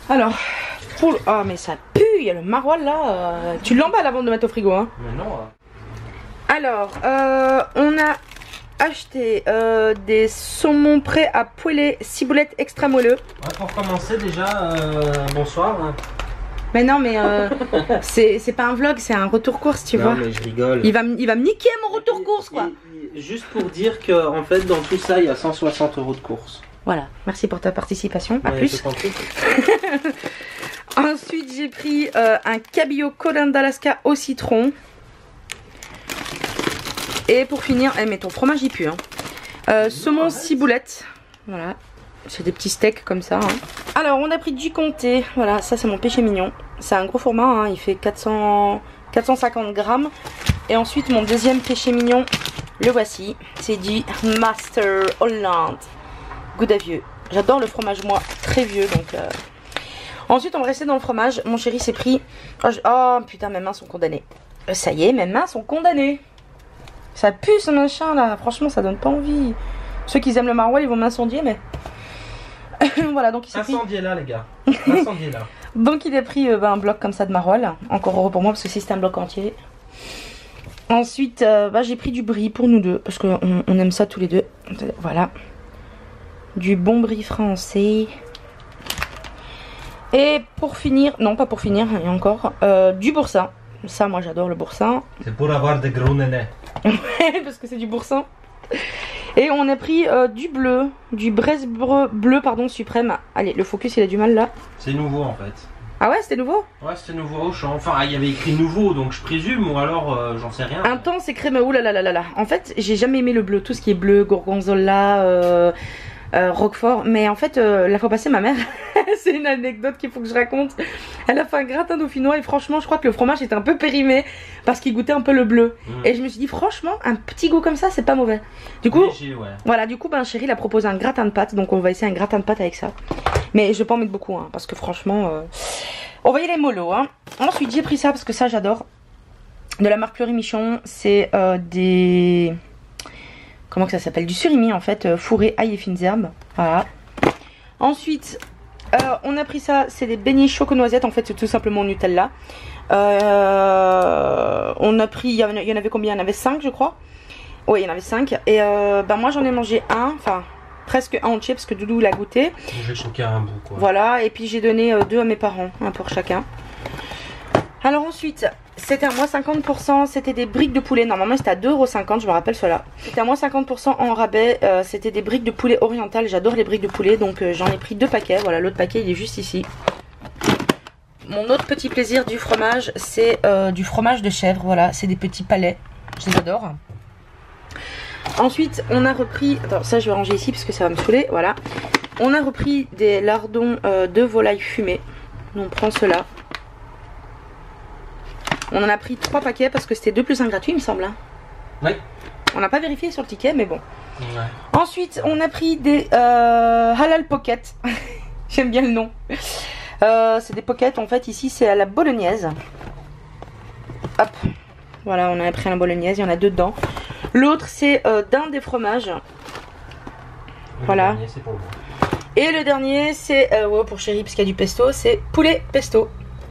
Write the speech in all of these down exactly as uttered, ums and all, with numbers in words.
Alors, pour le... oh mais ça pue, il y a le maroilles là. Euh... Tu l'emballes avant de le mettre au frigo, hein. Mais non. Euh... Alors, euh, on a acheté euh, des saumons prêts à poêler, ciboulette extra moelleux. Ouais, pour commencer déjà, euh, bonsoir. Mais non, mais euh, c'est pas un vlog, c'est un retour course, tu non, vois. Non, mais je rigole. Il va, il va me niquer mon retour course, quoi. Et, et, juste pour dire que, en fait, dans tout ça, il y a cent soixante euros de course. Voilà, merci pour ta participation. À ouais, plus. Ensuite, j'ai pris euh, un cabillaud Colin d'Alaska au citron. Et pour finir, eh, mais ton fromage il pue. Hein. Euh, saumon ciboulette. Voilà. C'est des petits steaks comme ça. Hein. Alors, on a pris du comté. Voilà, ça c'est mon péché mignon. C'est un gros format. Hein. Il fait quatre cents, quatre cent cinquante grammes. Et ensuite, mon deuxième péché mignon, le voici. C'est du Master Holland. Goût à vieux. J'adore le fromage, moi, très vieux. Donc, euh... ensuite, on va rester dans le fromage. Mon chéri s'est pris. Oh, je... oh putain, mes mains sont condamnées. Euh, ça y est, mes mains sont condamnées. Ça pue ce machin là, franchement ça donne pas envie. Ceux qui aiment le maroilles ils vont m'incendier mais... voilà donc il s'est pris... Incendiez là les gars, incendiez là. Donc il a pris euh, bah, un bloc comme ça de maroilles. Encore heureux pour moi parce que si c'était un bloc entier. Ensuite euh, bah, j'ai pris du brie pour nous deux parce qu'on on aime ça tous les deux. Voilà. Du bon brie français. Et pour finir, non pas pour finir, il y a encore, euh, du boursin. Ça moi j'adore le boursin. C'est pour avoir des gros nénés. Parce que c'est du boursin. Et on a pris euh, du bleu, du braise bleu, bleu pardon, suprême. Allez, le focus il a du mal là. C'est nouveau en fait. Ah ouais, c'était nouveau? Ouais, c'était nouveau. Enfin, il y avait écrit nouveau, donc je présume, ou alors euh, j'en sais rien. Intense et crémeux, oulala là là là. En fait, j'ai jamais aimé le bleu, tout ce qui est bleu, gorgonzola, euh, euh, roquefort. Mais en fait, euh, la fois passée, ma mère, c'est une anecdote qu'il faut que je raconte. Elle a fait un gratin dauphinois et franchement, je crois que le fromage était un peu périmé parce qu'il goûtait un peu le bleu. Mmh. Et je me suis dit, franchement, un petit goût comme ça, c'est pas mauvais. Du coup, léger, ouais. Voilà, du coup, ben chéri, il a proposé un gratin de pâtes, donc on va essayer un gratin de pâtes avec ça. Mais je vais pas en mettre beaucoup, hein, parce que franchement, euh, on va y aller mollo. Hein. Ensuite, j'ai pris ça parce que ça, j'adore. De la marque Fleury Michon, c'est euh, des... Comment que ça s'appelle? Du surimi en fait, euh, fourré ail et fines herbes. Voilà. Ensuite, euh, on a pris ça, c'est des beignets choco-noisettes. En fait, c'est tout simplement Nutella. Euh, on a pris, il y, y en avait combien? Il y en avait cinq, je crois. Oui, il y en avait cinq. Et euh, ben moi, j'en ai mangé un, enfin presque un entier parce que Doudou l'a goûté. J'ai choqué un bout, quoi. Voilà, et puis j'ai donné euh, deux à mes parents, un pour chacun. Alors ensuite, c'était à moins cinquante pour cent, c'était des briques de poulet. Normalement c'était à deux euros cinquante, je me rappelle cela. C'était à moins cinquante pour cent en rabais, euh, c'était des briques de poulet orientales. J'adore les briques de poulet, donc euh, j'en ai pris deux paquets. Voilà, l'autre paquet il est juste ici. Mon autre petit plaisir du fromage, c'est euh, du fromage de chèvre. Voilà, c'est des petits palets, je les adore. Ensuite, on a repris... Attends, ça je vais ranger ici parce que ça va me saouler, voilà. On a repris des lardons euh, de volaille fumés. On prend cela. On en a pris trois paquets parce que c'était deux plus un gratuit, il me semble. Hein. Oui. On n'a pas vérifié sur le ticket, mais bon. Ouais. Ensuite, on a pris des euh, halal pocket. J'aime bien le nom. Euh, c'est des pockets, en fait, ici, c'est à la bolognaise. Hop. Voilà, on a pris un bolognaise, il y en a deux dedans. L'autre, c'est euh, d'un des fromages. Le voilà. Dernier, pour moi. Et le dernier, c'est, euh, ouais, pour chéri, parce qu'il y a du pesto, c'est poulet pesto.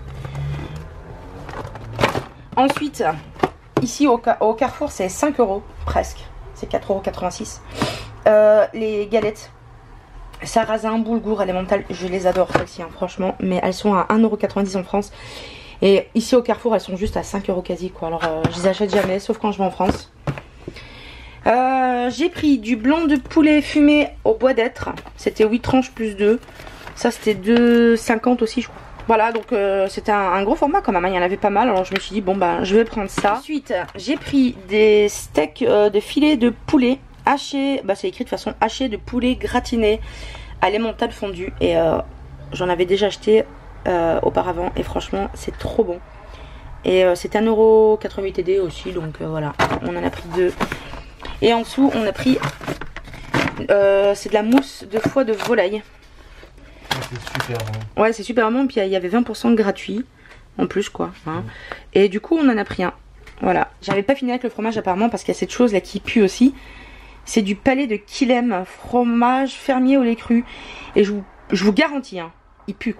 Ensuite, ici au, au Carrefour, c'est cinq euros, presque. C'est quatre euros quatre-vingt-six. Euh, les galettes, sarrasin, boulgour, élémental, je les adore celles-ci, hein, franchement. Mais elles sont à un euro quatre-vingt-dix en France. Et ici au Carrefour, elles sont juste à cinq euros quasi, quoi. Alors, euh, je les achète jamais, sauf quand je vais en France. Euh, J'ai pris du blanc de poulet fumé au bois d'être. C'était huit tranches plus deux. Ça, c'était deux euros cinquante aussi, je crois. Voilà, donc euh, c'était un, un gros format quand même, hein. Il y en avait pas mal, alors je me suis dit bon bah je vais prendre ça. Ensuite j'ai pris des steaks euh, de filet de poulet hachés, bah c'est écrit de façon hachée de poulet gratiné à l'emmental fondu. Et euh, j'en avais déjà acheté euh, auparavant et franchement c'est trop bon. Et euh, c'était un euro quatre-vingt-huit T D aussi, donc euh, voilà, on en a pris deux. Et en dessous on a pris, euh, c'est de la mousse de foie de volaille. C'est super bon. Ouais, c'est super bon. Puis il y avait vingt pour cent de gratuit en plus, quoi. Hein. Mmh. Et du coup, on en a pris un. Voilà. J'avais pas fini avec le fromage apparemment parce qu'il y a cette chose là qui pue aussi. C'est du palais de Quilem, fromage fermier au lait cru. Et je vous, je vous garantis, hein, il pue quoi.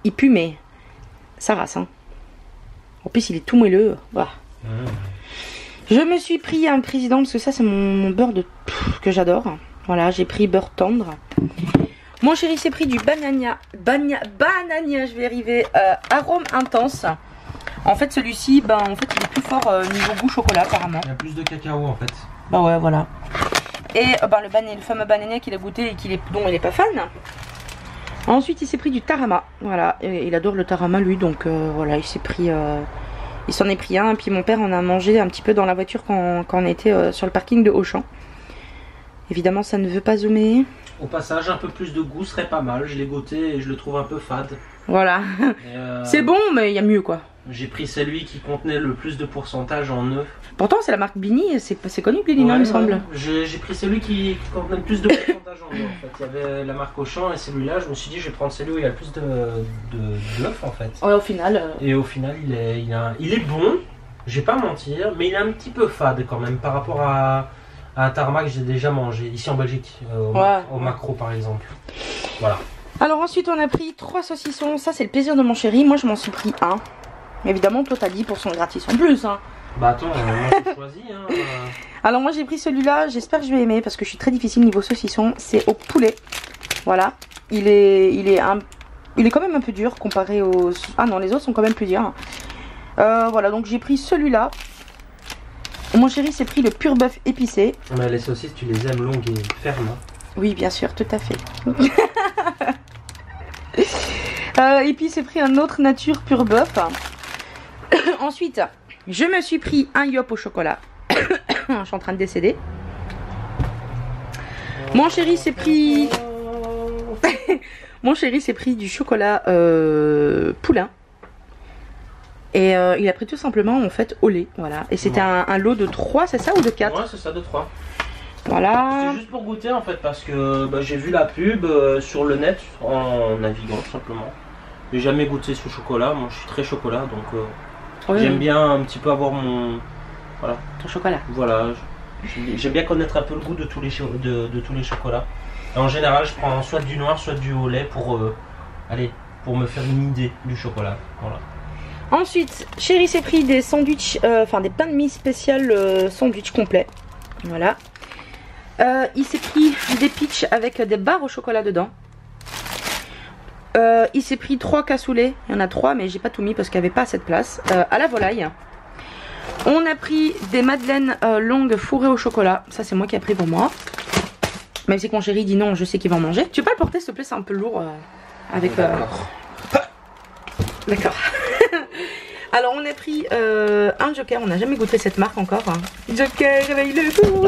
il pue, mais ça rase. Hein. En plus, il est tout moelleux. Voilà. Mmh. Je me suis pris un président parce que ça, c'est mon, mon beurre de pff, que j'adore. Voilà, j'ai pris beurre tendre. Mon chéri s'est pris du banania, bania, banania, je vais y arriver, euh, arôme intense. En fait, celui-ci, ben, en fait, il est plus fort euh, niveau goût chocolat, apparemment. Il y a plus de cacao, en fait. Bah ouais, voilà. Et euh, ben, le, ban le fameux banania qu'il a goûté et qu'il est, dont il est pas fan. Ensuite, il s'est pris du tarama. Voilà, et il adore le tarama, lui, donc euh, voilà, il s'est pris... Euh, il s'en est pris un, et puis mon père en a mangé un petit peu dans la voiture quand, quand on était euh, sur le parking de Auchan. Évidemment, ça ne veut pas zoomer. Au passage, un peu plus de goût serait pas mal. Je l'ai goûté et je le trouve un peu fade. Voilà. Euh, c'est bon, mais il y a mieux, quoi. J'ai pris celui qui contenait le plus de pourcentage en œufs. Pourtant, c'est la marque Blini. C'est connu, Blini, ouais, il me ouais. semble. J'ai pris celui qui, qui contenait le plus de pourcentage en œufs, en fait. Il y avait la marque Auchan et celui-là, je me suis dit, je vais prendre celui où il y a le plus de d'œufs, en fait. Ouais, au final. Euh... Et au final, il est, il a, il est bon. Je vais pas mentir, mais il est un petit peu fade quand même par rapport à... un tarama que j'ai déjà mangé ici en Belgique, euh, au, ouais. au Macro par exemple. Voilà. Alors ensuite on a pris trois saucissons, ça c'est le plaisir de mon chéri, moi je m'en suis pris un. Évidemment toi t'as dit pour son gratis en plus. Hein. Bah attends, euh, moi j'ai choisi. Hein, euh... Alors moi j'ai pris celui-là, j'espère que je vais aimer parce que je suis très difficile niveau saucisson, c'est au poulet. Voilà, il est, il est, un, il est quand même un peu dur comparé aux... Ah non les autres sont quand même plus durs. Euh, voilà donc j'ai pris celui-là. Mon chéri s'est pris le pur bœuf épicé. Mais les saucisses, tu les aimes longues et fermes. Hein. Oui, bien sûr, tout à fait. euh, et puis, il s'est pris un autre nature pur bœuf. Ensuite, je me suis pris un yop au chocolat. Je suis en train de décéder. Mon chéri s'est pris... Mon chéri s'est pris du chocolat euh, poulain. Et euh, il a pris tout simplement en fait au lait, voilà. Et c'était ouais. un, un lot de trois, c'est ça, ou de quatre? Ouais, c'est ça, de trois. Voilà. C'est juste pour goûter en fait, parce que bah, j'ai vu la pub euh, sur le net en naviguant tout simplement. J'ai jamais goûté ce chocolat, moi je suis très chocolat, donc euh, oui, j'aime oui. bien un petit peu avoir mon... Voilà. Ton chocolat. Voilà, j'aime bien connaître un peu le goût de tous les, de, de tous les chocolats. Et en général, je prends soit du noir, soit du au lait pour, euh, allez, pour me faire une idée du chocolat, voilà. Ensuite, chéri s'est pris des sandwichs, euh, enfin des pains de mie spécial euh, sandwich complet. Voilà. Euh, il s'est pris des peach avec des barres au chocolat dedans. Euh, il s'est pris trois cassoulets. Il y en a trois, mais j'ai pas tout mis parce qu'il n'y avait pas assez de place. Euh, à la volaille. On a pris des madeleines euh, longues fourrées au chocolat. Ça, c'est moi qui ai pris pour moi. Même si mon chéri dit non, je sais qu'il va en manger. Tu peux pas le porter, s'il te plaît, c'est un peu lourd. Euh, avec. Euh... D'accord. Alors on a pris euh, un Joker, on n'a jamais goûté cette marque encore. Hein. Joker, réveille le jour.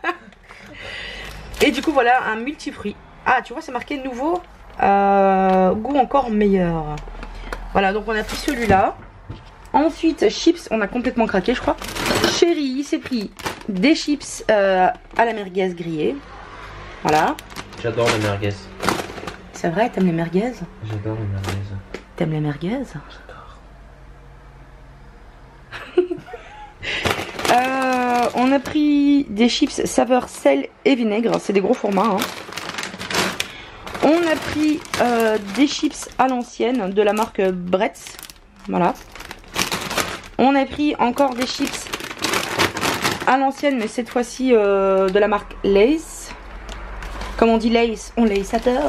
Et du coup voilà un multifruit. Ah tu vois c'est marqué nouveau, euh, goût encore meilleur. Voilà donc on a pris celui-là. Ensuite chips, on a complètement craqué je crois. Chéri il s'est pris des chips euh, à la merguez grillée. Voilà. J'adore les merguez. C'est vrai, t'aimes les merguez? J'adore les merguez. T'aimes les merguez? euh, on a pris des chips saveur sel et vinaigre, c'est des gros formats. Hein. On a pris euh, des chips à l'ancienne de la marque Bretz. Voilà. On a pris encore des chips à l'ancienne, mais cette fois-ci euh, de la marque Lay's. Comme on dit Lay's, on Lay's adore.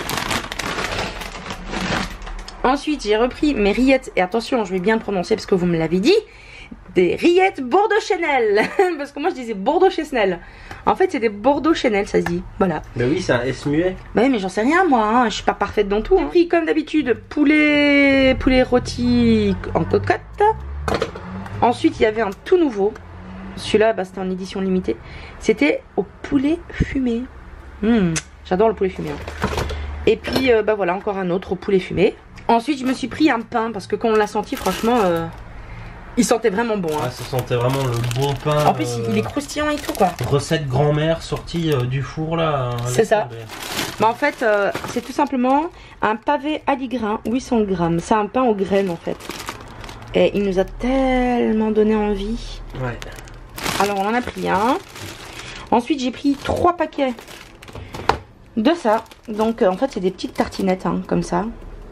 Ensuite, j'ai repris mes rillettes. Et attention, je vais bien le prononcer parce que vous me l'avez dit. Des rillettes Bordeaux-Chanel. Parce que moi, je disais Bordeaux-Chanel. En fait, c'est des Bordeaux-Chanel, ça se dit. Voilà. Bah oui, c'est un S muet. Bah oui, mais j'en sais rien, moi. Hein. Je suis pas parfaite dans tout. J'ai hein. pris, comme d'habitude, poulet, poulet rôti en cocotte. Ensuite, il y avait un tout nouveau. Celui-là, bah, c'était en édition limitée. C'était au poulet fumé. Mmh, j'adore le poulet fumé. Hein. Et puis, euh, bah voilà, encore un autre au poulet fumé. Ensuite, je me suis pris un pain parce que quand on l'a senti, franchement, euh, il sentait vraiment bon. Hein. Ouais, ça sentait vraiment le bon pain. En plus, euh, il est croustillant et tout, quoi. Recette grand-mère sortie euh, du four, là. C'est ça. Bah, en fait, euh, c'est tout simplement un pavé à dix grains, huit cents grammes. C'est un pain aux graines, en fait. Et il nous a tellement donné envie. Ouais. Alors, on en a pris un. Ensuite, j'ai pris trois paquets de ça. Donc, euh, en fait, c'est des petites tartinettes, hein, comme ça.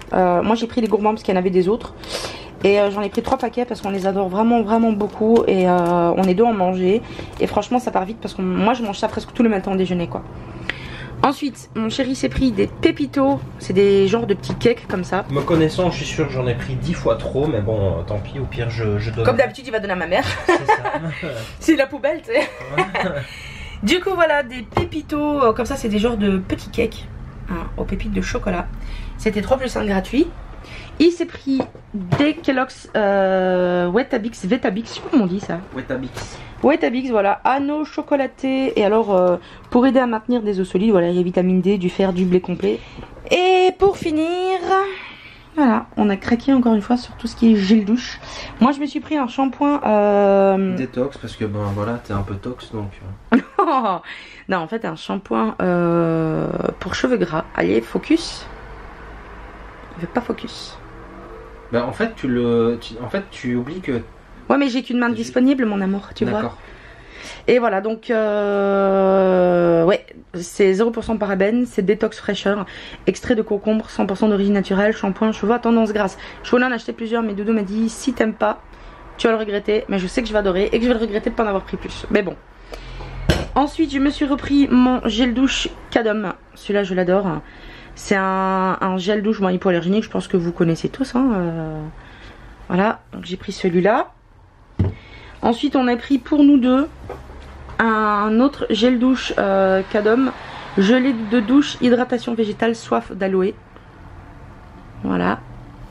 Euh, moi j'ai pris les gourmands parce qu'il y en avait des autres. Et euh, j'en ai pris trois paquets parce qu'on les adore vraiment vraiment beaucoup. Et euh, on est deux à en manger. Et franchement ça part vite parce que moi je mange ça presque tout le matin au déjeuner quoi. Ensuite, mon chéri s'est pris des pépitos. C'est des genres de petits cakes comme ça. Me connaissant, je suis sûr que j'en ai pris dix fois trop. Mais bon, euh, tant pis, au pire je, je donne. Comme d'habitude il va donner à ma mère. C'est ça. C'est la poubelle tu sais. Ouais. Du coup voilà, des pépitos. euh, Comme ça c'est des genres de petits cakes hein, aux pépites de chocolat. C'était trois plus un gratuit. Il s'est pris des Kellogg's euh, Weetabix, Vetabix, je sais pas comment on dit ça. Weetabix. Weetabix, voilà, anneaux chocolatés. Et alors, euh, pour aider à maintenir des os solides, voilà, il y a vitamine D, du fer, du blé complet. Et pour finir, voilà, on a craqué encore une fois sur tout ce qui est gel douche. Moi, je me suis pris un shampoing. Euh... Détox, parce que ben voilà, t'es un peu tox donc. Non, en fait, un shampoing euh, pour cheveux gras. Allez, focus. Il veut pas focus. Bah en fait tu le, tu, en fait tu oublies que. Ouais mais j'ai qu'une main disponible mon amour, tu vois. D'accord. Et voilà donc euh, ouais c'est zéro pour cent parabènes, c'est détox fraîcheur, extrait de concombre, cent pour cent d'origine naturelle, shampoing cheveux à tendance grasse. Je voulais en acheter plusieurs mais Doudou m'a dit si t'aimes pas tu vas le regretter, mais je sais que je vais adorer et que je vais le regretter de pas en avoir pris plus. Mais bon. Ensuite je me suis repris mon gel douche Cadom, celui-là je l'adore. C'est un, un gel douche bon, hypoallergénique, je pense que vous connaissez tous. Hein, euh, voilà, donc j'ai pris celui-là. Ensuite, on a pris pour nous deux un autre gel douche euh, Cadom, gelée de douche, hydratation végétale, soif d'aloe. Voilà.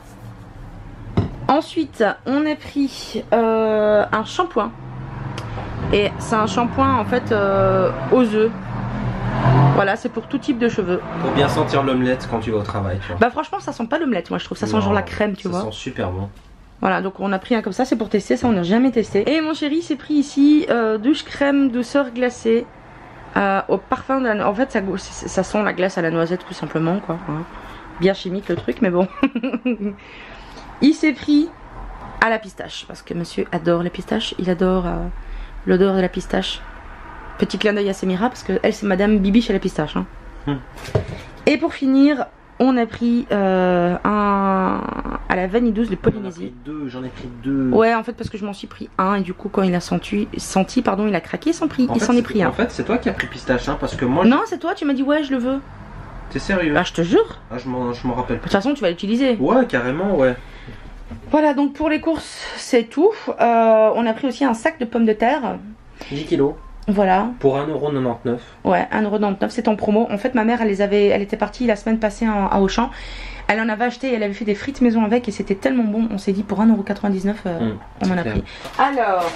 Ensuite, on a pris euh, un shampoing. Et c'est un shampoing en fait euh, aux œufs. Voilà, c'est pour tout type de cheveux. Pour bien sentir l'omelette quand tu vas au travail, tu vois. Bah franchement, ça sent pas l'omelette, moi je trouve. Ça sent non, genre la crème, tu ça vois. Ça sent super bon. Voilà, donc on a pris un comme ça, c'est pour tester. Ça, on n'a jamais testé. Et mon chéri s'est pris ici euh, douche crème douceur glacée euh, au parfum de la... En fait, ça, ça sent la glace à la noisette tout simplement, quoi. Hein. Bien chimique le truc, mais bon. Il s'est pris à la pistache parce que monsieur adore les pistaches. Il adore euh, l'odeur de la pistache. Petit clin d'œil à Semira parce que elle c'est Madame Bibi chez la pistache. Hein. Hum. Et pour finir, on a pris euh, un à la vanille douce de Polynésie. J'en ai pris deux. Ouais, en fait parce que je m'en suis pris un et du coup quand il a senti, senti pardon, il a craqué, il s'en pris, il s'en est pris un. En fait, c'est toi qui as pris pistache, hein, parce que moi. Non, c'est toi. Tu m'as dit ouais, je le veux. T'es sérieux? Bah je te jure. Ah, je m'en rappelle. De toute façon, tu vas l'utiliser. Ouais, carrément, ouais. Voilà, donc pour les courses, c'est tout. Euh, on a pris aussi un sac de pommes de terre. dix kilos. Voilà. Pour un euro quatre-vingt-dix-neuf. Ouais, un euro quatre-vingt-dix-neuf, c'est en promo. En fait, ma mère, elle les avait, elle était partie la semaine passée en, à Auchan. Elle en avait acheté, elle avait fait des frites maison avec et c'était tellement bon. On s'est dit pour un euro quatre-vingt-dix-neuf, euh, mmh, on en a clair. Pris. Alors,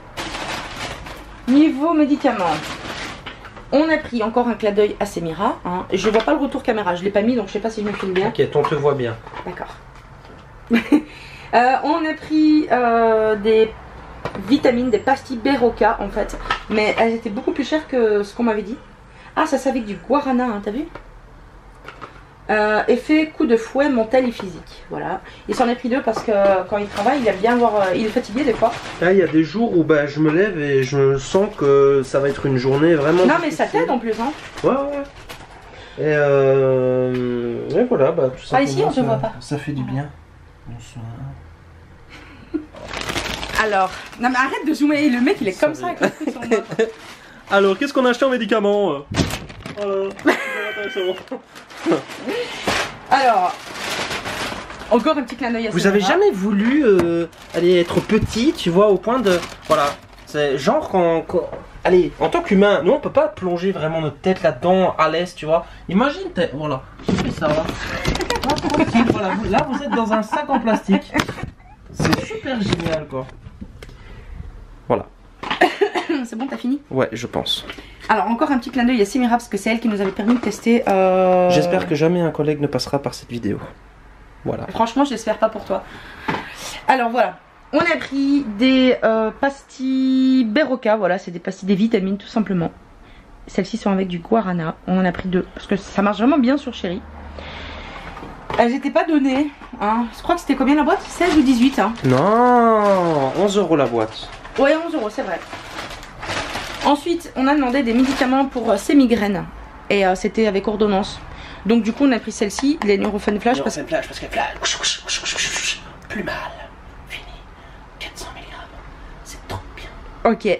niveau médicaments, on a pris encore un clin d'œil à Semira. Hein. Je vois pas le retour caméra, je l'ai pas mis donc je sais pas si je me filme bien. Ok, on te voit bien. D'accord. euh, on a pris euh, des vitamines, des pastilles Beroka en fait, mais elles étaient beaucoup plus chères que ce qu'on m'avait dit. Ah, ça c'est avec du guarana, hein, t'as vu? euh, Effet coup de fouet mental et physique. Voilà. Il s'en est pris deux parce que quand il travaille, il aime bien voir. Il est fatigué des fois. Ah, il y a des jours où bah, je me lève et je sens que ça va être une journée vraiment. Non, mais ça t'aide en plus, hein. Ouais, ouais. Et, euh... et voilà, bah tout ça. Ah, ici, on se voit pas. Ça fait du bien. Bonsoir. Alors, non mais arrête de zoomer, le mec il est comme ça avec le truc sur moi. Alors, qu'est-ce qu'on a acheté en médicaments? Alors, Alors, encore un petit clin d'œil à vous avez jamais voulu euh, aller être petit, tu vois, au point de... Voilà, c'est genre quand... quand... Allez, en tant qu'humain, nous on peut pas plonger vraiment notre tête là-dedans, à l'aise, tu vois. Imagine, voilà, j'ai fait ça, là. Là, voilà, vous, là, vous êtes dans un sac en plastique. C'est super génial, quoi. Voilà. C'est bon, t'as fini? Ouais, je pense. Alors, encore un petit clin d'œil à Semira parce que c'est elle qui nous avait permis de tester. Euh... J'espère que jamais un collègue ne passera par cette vidéo. Voilà. Franchement, j'espère pas pour toi. Alors, voilà. On a pris des euh, pastilles Beroka. Voilà, c'est des pastilles des vitamines, tout simplement. Celles-ci sont avec du guarana. On en a pris deux parce que ça marche vraiment bien sur Chéri. Elles n'étaient pas données. Hein. Je crois que c'était combien la boîte? seize ou dix-huit hein. Non, onze euros la boîte. Ouais, onze euros, c'est vrai. Ensuite, on a demandé des médicaments pour euh, ses migraines. Et euh, c'était avec ordonnance. Donc du coup on a pris celle-ci, les Nurofen Flash. Parce... Flash parce qu'elle flash. Plus mal. Fini. quatre cents milligrammes. C'est trop bien. Ok.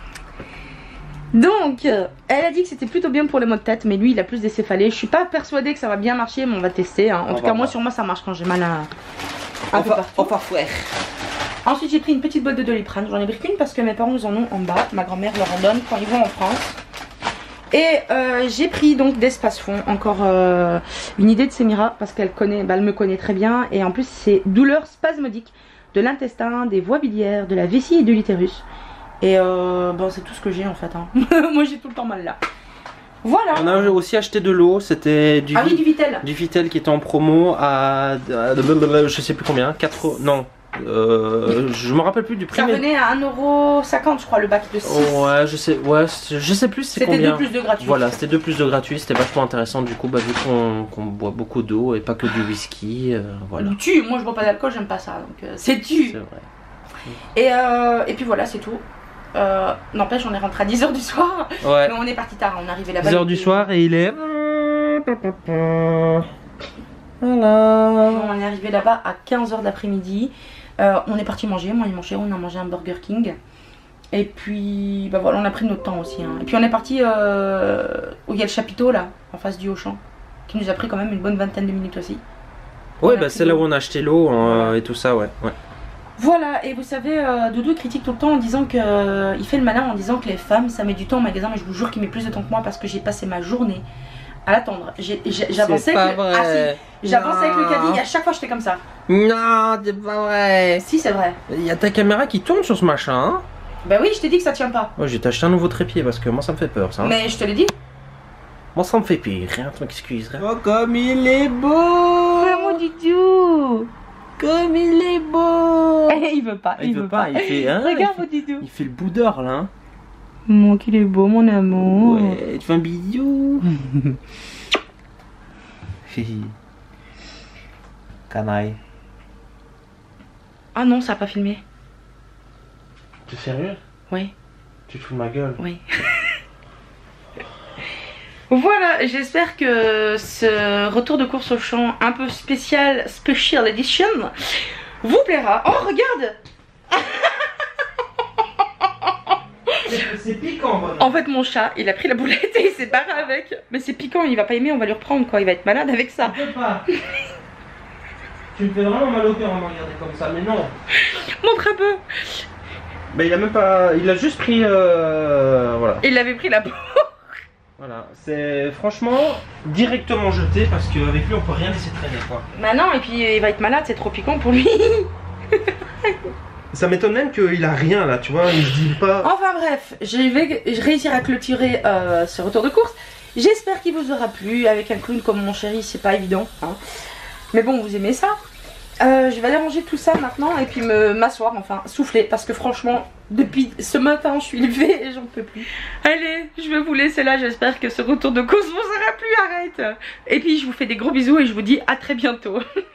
Donc, elle a dit que c'était plutôt bien pour les maux de tête, mais lui il a plus des céphalées. Je suis pas persuadée que ça va bien marcher, mais on va tester. Hein. En on tout cas, voir. Moi sur moi ça marche quand j'ai mal à. Un peu partout. Parfois. Ensuite, j'ai pris une petite boîte de Doliprane. J'en ai pris qu'une parce que mes parents nous en ont en bas. Ma grand-mère leur en donne quand ils vont en France. Et euh, j'ai pris donc d'Espace Fond, encore euh, une idée de Semira parce qu'elle connaît, bah, elle me connaît très bien. Et en plus, c'est douleurs spasmodiques de l'intestin, des voies biliaires, de la vessie et de l'utérus. Et euh, bon, c'est tout ce que j'ai en fait. Hein. Moi, j'ai tout le temps mal là. Voilà. On a aussi acheté de l'eau, c'était du, ah oui, du Vitel. Du Vitel qui était en promo à, à je sais plus combien, quatre non. Euh, je me rappelle plus du prix. Ça venait à un euro cinquante je crois le bac de six. Oh, ouais, je sais, ouais, je sais plus c'est combien. C'était deux plus de gratuit. Voilà, c'était deux plus de gratuit, c'était vachement intéressant du coup, bah, vu qu'on qu'on boit beaucoup d'eau et pas que du whisky, euh, voilà. Tu, moi je bois pas d'alcool, j'aime pas ça, donc euh, c'est tu. C'est vrai. Et, euh, et puis voilà, c'est tout. Euh, N'empêche, on est rentré à dix heures du soir. Ouais. Mais on est parti tard, on est arrivé là-bas. dix heures du soir et il est. Voilà. On est arrivé là-bas à quinze heures d'après-midi. Euh, on est parti manger, moi et mon chéri, on a mangé un Burger King. Et puis, bah voilà, on a pris notre temps aussi. Hein. Et puis on est parti euh, où il y a le chapiteau là, en face du Auchan, qui nous a pris quand même une bonne vingtaine de minutes aussi. Ouais, bah c'est là où on a acheté l'eau hein, voilà. Et tout ça, ouais. ouais. Voilà, et vous savez, euh, Doudou critique tout le temps en disant que euh, il fait le malin en disant que les femmes ça met du temps au magasin, mais je vous jure qu'il met plus de temps que moi parce que j'ai passé ma journée à l'attendre. J'avançais avec, le... ah, si. avec le caddie et à chaque fois j'étais comme ça. Non, c'est pas vrai. Si, c'est vrai. Il y a ta caméra qui tourne sur ce machin. Hein. Bah oui, je t'ai dit que ça tient pas. Ouais, j'ai acheté un nouveau trépied parce que moi ça me fait peur ça. Mais je te l'ai dit. Moi ça me fait pire, rien, tu m'excuses. Oh, comme il est beau. Oh, mon Didou. Comme il est beau. Il veut pas, il, il veut pas. pas. Il fait, hein, regarde mon Didou. Il fait le boudeur là. Hein. Mon qu'il est beau, mon amour. Ouais, tu fais un bisou. Canaille. Ah non, ça a pas filmé. T'es sérieux? Oui. Tu te fous de ma gueule? Oui. Voilà, j'espère que ce retour de course au champ un peu spécial, special edition, vous plaira. Oh, regarde. C'est piquant. Voilà. En fait, mon chat, il a pris la boulette et il s'est barré avec. Mais c'est piquant, il va pas aimer, on va lui reprendre quoi. Il va être malade avec ça. Je peux pas. Tu me fais vraiment mal au cœur en me regarder comme ça, mais non. Montre un peu. Bah il a même pas, il a juste pris, euh, voilà. Il avait pris la peau. Voilà, c'est franchement directement jeté parce qu'avec lui on peut rien laisser traîner quoi. Bah non, et puis il va être malade, c'est trop piquant pour lui. Ça m'étonne même qu'il a rien là, tu vois, il se dit pas. Enfin bref, je vais réussir à clôturer euh, ce retour de course. J'espère qu'il vous aura plu. Avec un clown comme mon chéri, c'est pas évident. Hein. Mais bon, vous aimez ça. Euh, je vais aller ranger tout ça maintenant et puis me m'asseoir, enfin souffler, parce que franchement, depuis ce matin, je suis levée et j'en peux plus. Allez, je vais vous laisser là, j'espère que ce retour de course vous aura plu, arrête. Et puis je vous fais des gros bisous et je vous dis à très bientôt.